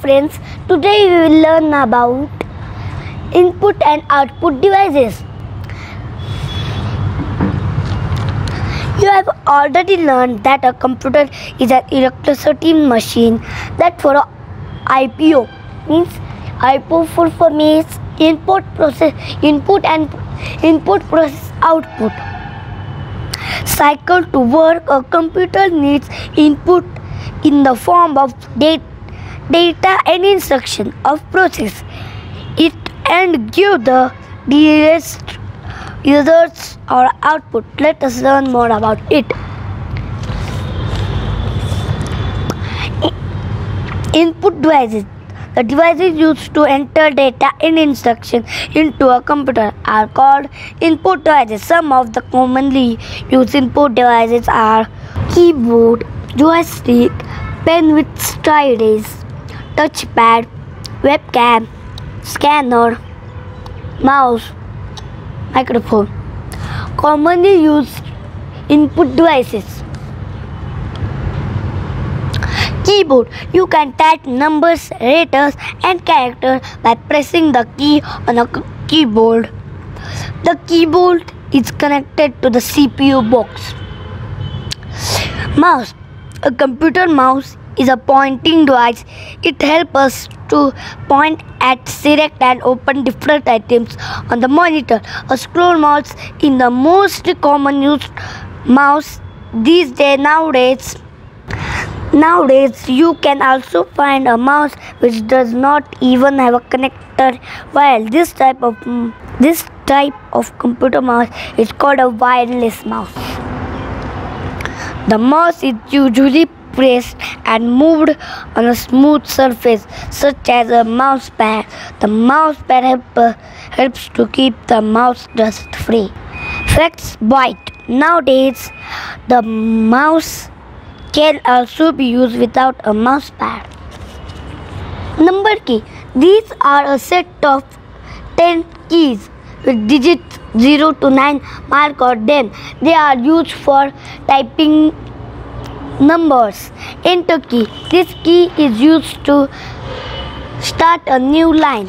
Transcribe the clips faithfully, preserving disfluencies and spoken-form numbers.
friends, today we will learn about input and output devices. You have already learned that a computer is an electricity machine that for a I P O means I P O full form is input process input and input process output cycle. To work, a computer needs input in the form of data data and instruction of process it and give the desired results or output. Let us learn more about it. Input devices. The devices used to enter data and instruction into a computer are called input devices. Some of the commonly used input devices are keyboard, joystick, pen with stylus, touchpad, webcam, scanner, mouse, microphone. Commonly used input devices. Keyboard. You can type numbers, letters and characters by pressing the key on a keyboard. The keyboard is connected to the C P U box. Mouse. A computer mouse is a pointing device. It helps us to point at, select and open different items on the monitor. A scroll mouse is the most common used mouse these days. Nowadays, nowadays you can also find a mouse which does not even have a connector. While this type of this type of computer mouse is called a wireless mouse. The mouse is usually pressed and moved on a smooth surface such as a mouse pad. The mouse pad help, uh, helps to keep the mouse dust free. Flex byte. Nowadays, the mouse can also be used without a mouse pad. Number key. These are a set of ten keys with digits zero to nine marked on them. They are used for typing numbers. Enter key. This key is used to start a new line.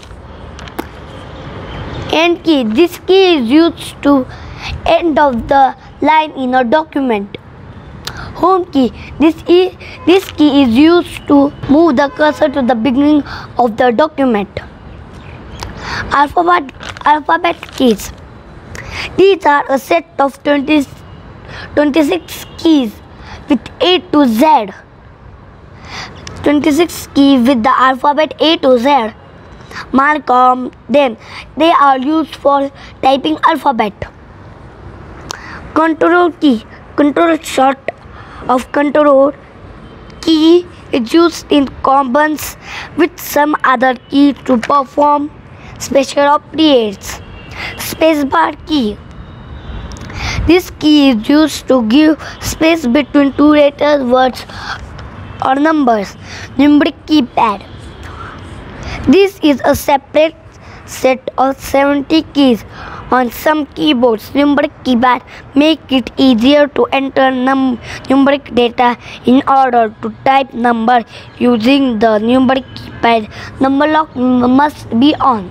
End key. This key is used to end of the line in a document. Home key. This is this key is used to move the cursor to the beginning of the document. Alphabet alphabet keys. These are a set of twenty, twenty-six keys with A to Z. twenty-six keys with the alphabet A to Z marked on them. They are used for typing alphabet. Control key. Control short of control key is used in combinations with some other key to perform special operations. Spacebar key. This key is used to give space between two letters, words or numbers. Numeric keypad. This is a separate set of seventy keys. On some keyboards, numeric keypad make it easier to enter num numeric data. In order to type number using the numeric keypad, number lock must be on.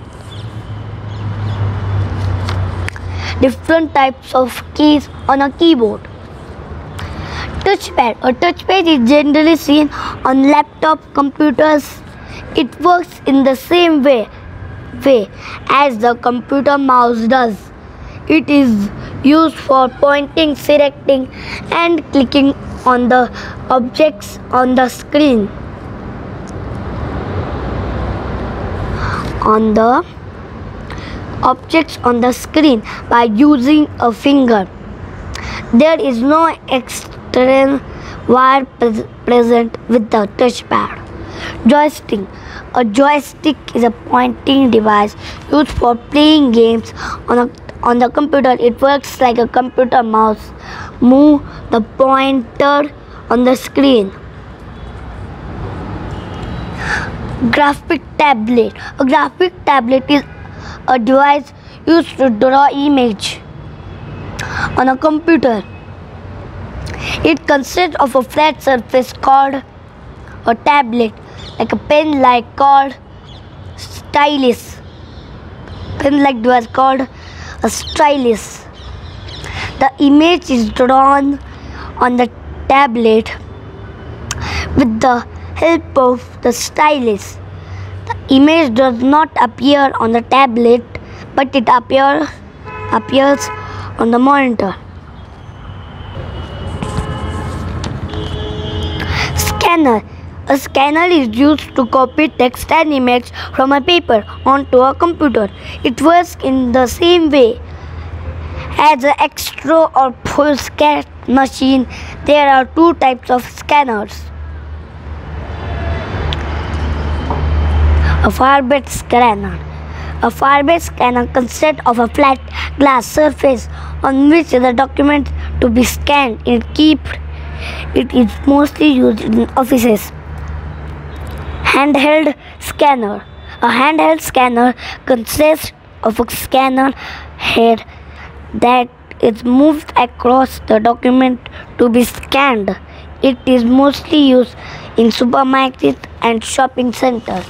Different types of keys on a keyboard. Touchpad. A touchpad is generally seen on laptop computers. It works in the same way way as the computer mouse does. It is used for pointing, selecting and clicking on the objects on the screen. On the objects on the screen by using a finger. There is no external wire pres present with the touchpad. Joystick. A joystick is a pointing device used for playing games on a on the computer. It works like a computer mouse. Move the pointer on the screen. Graphic tablet. A graphic tablet is a device used to draw image on a computer. It consists of a flat surface called a tablet. like a pen like called stylus. Pen like device called a stylus. The image is drawn on the tablet with the help of the stylus. The image does not appear on the tablet, but it appear, appears on the monitor. Scanner. A scanner is used to copy text and image from a paper onto a computer. It works in the same way as an extra or full scan machine. There are two types of scanners. A fire-based scanner. A fire-based scanner consists of a flat glass surface on which the document to be scanned is kept. It is mostly used in offices. Handheld scanner. A handheld scanner consists of a scanner head that is moved across the document to be scanned. It is mostly used in supermarkets and shopping centers.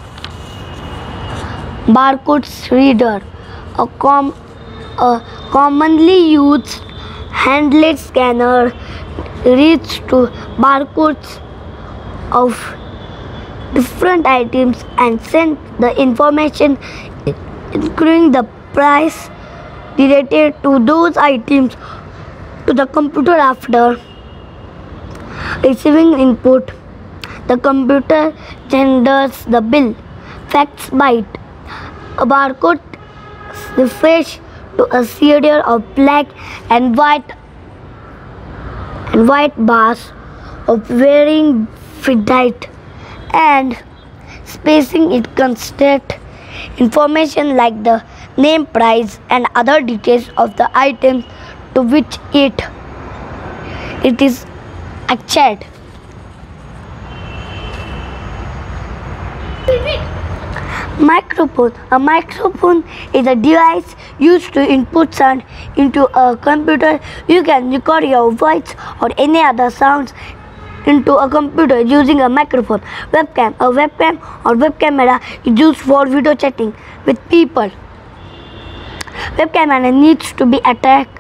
Barcode reader. A, com- a commonly used handheld scanner reads to barcodes of different items and sends the information, including the price related to those items, to the computer after receiving input. The computer generates the bill. Facts byte. A barcode refers to a series of black and white and white bars of varying width and spacing. It contains information like the name, price, and other details of the item to which it it is attached. Microphone. A microphone is a device used to input sound into a computer. You can record your voice or any other sounds into a computer using a microphone. Webcam. A webcam or web camera is used for video chatting with people. Web camera needs to be attached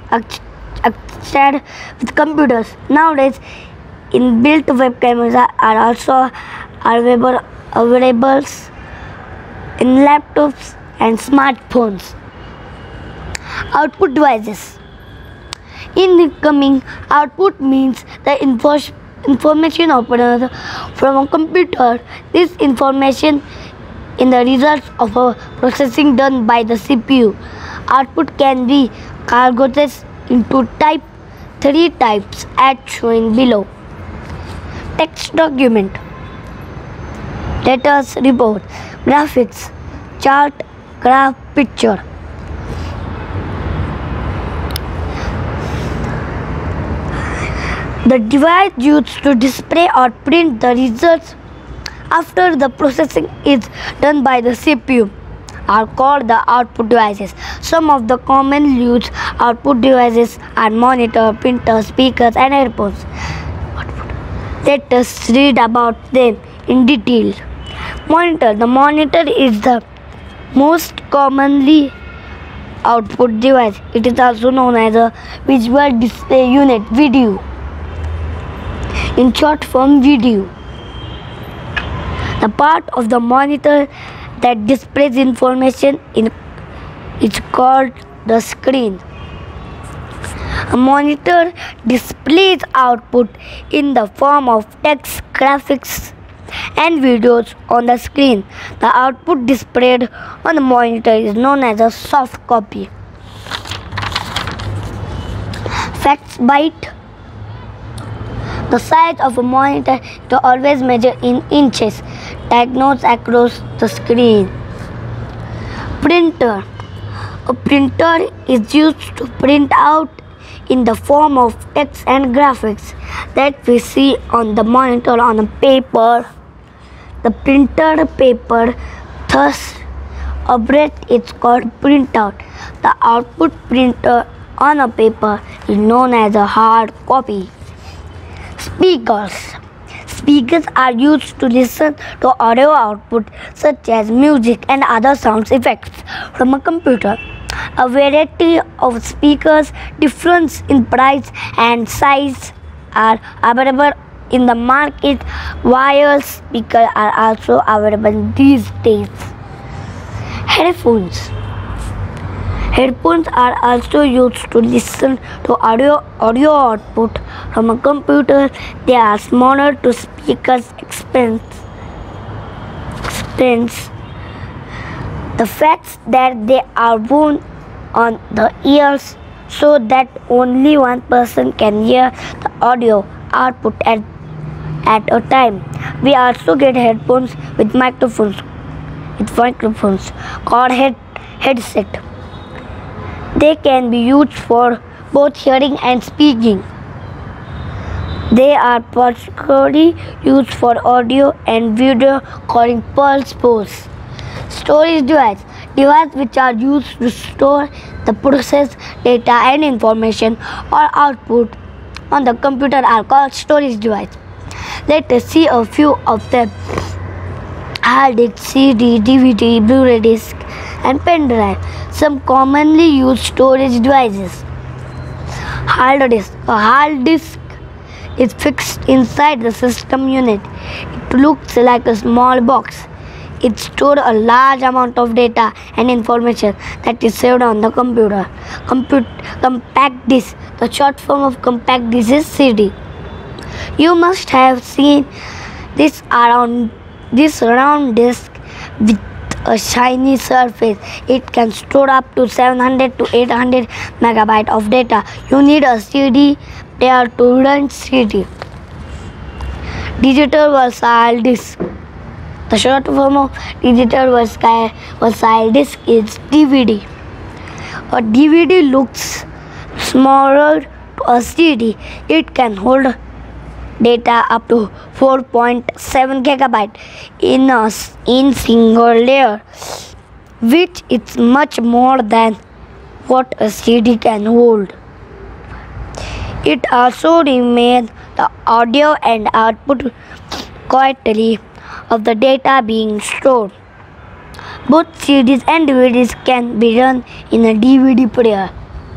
with computers. Nowadays, inbuilt web cameras are also available, available in laptops and smartphones. Output devices. Incoming output means the info information obtained from a computer. This information in the results of a processing done by the C P U. Output can be categorized into type three types as shown below. Text document, letters, report, graphics, chart, graph, picture. The device used to display or print the results after the processing is done by the C P U are called the output devices. Some of the commonly used output devices are monitor, printer, speakers, and earphones. Let us read about them in detail. Monitor. The monitor is the most commonly output device. It is also known as a visual display unit, video, in short form video. The part of the monitor that displays information in is called the screen. A monitor displays output in the form of text, graphics, and videos on the screen. The output displayed on the monitor is known as a soft copy. Facts byte. The size of a monitor is always measured in inches, diagnosed across the screen. Printer. A printer is used to print out in the form of text and graphics that we see on the monitor on a paper. The printed paper thus operates is called printout. The output printer on a paper is known as a hard copy. Speakers. Speakers are used to listen to audio output such as music and other sound effects from a computer. A variety of speakers, difference in price and size, are available in the market. Wired speakers are also available these days. Headphones. Headphones are also used to listen to audio audio output from a computer. They are smaller to speakers expense. expense. The fact that they are worn on the ears so that only one person can hear the audio output at, at a time. We also get headphones with microphones with microphones called head, headset. They can be used for both hearing and speaking. They are particularly used for audio and video calling pulse pose. Storage device. Devices which are used to store the process data and information or output on the computer are called storage devices. Let us see a few of them. Hard disk, C D, D V D, Blu-ray disc, and pen drive. Some commonly used storage devices. Hard disk. A hard disk is fixed inside the system unit. It looks like a small box. It stores a large amount of data and information that is saved on the computer. Comput compact disk. The short form of compact disk is C D. You must have seen this around this round disk with a shiny surface. It can store up to seven hundred to eight hundred megabytes of data. You need a C D player to run C D. Digital versatile disk. The short form of digital versatile disk is D V D. A D V D looks smaller to a C D. It can hold data up to four point seven gigabytes in a in single layer, which is much more than what a C D can hold. It also remains the audio and output quality of the data being stored. Both C Ds and D V Ds can be run in a D V D player.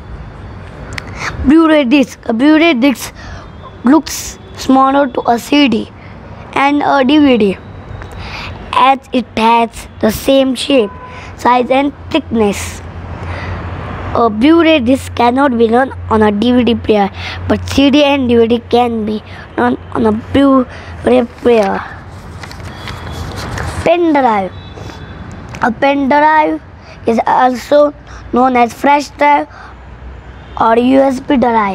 Blu-ray disc. A Blu-ray disc looks smaller to a C D and a D V D as it has the same shape, size and thickness. A Blu-ray disc cannot be run on a D V D player, but C D and D V D can be run on a Blu-ray player. Pen drive. A pen drive is also known as flash drive or U S B drive.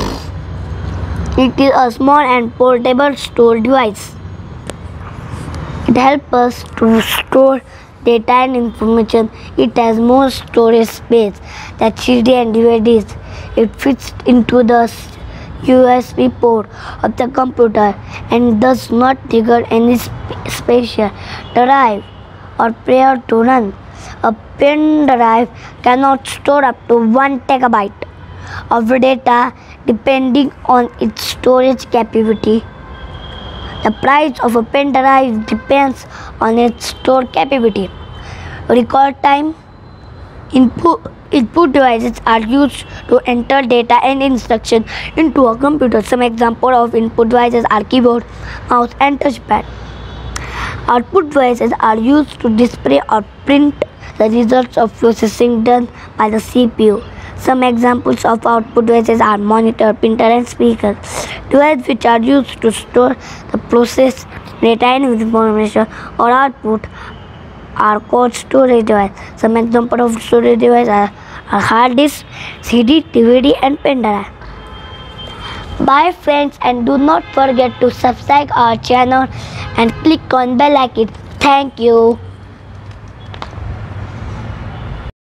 It is a small and portable storage device. It helps us to store data and information. It has more storage space than C D and D V Ds. It fits into the U S B port of the computer and does not trigger any special drive or player to run. A pen drive cannot store up to one terabyte of data depending on its storage capacity. The price of a pen drive depends on its store capacity. Record time. Input, input devices are used to enter data and instruction into a computer. Some examples of input devices are keyboard, mouse, and touchpad. Output devices are used to display or print the results of processing done by the C P U. Some examples of output devices are monitor, printer, and speaker. Devices which are used to store the process data and information or output are called storage devices. Some examples of storage devices are, are hard disk, C D, D V D, and pen drive. Bye friends, and do not forget to subscribe our channel and click on bell icon. Thank you.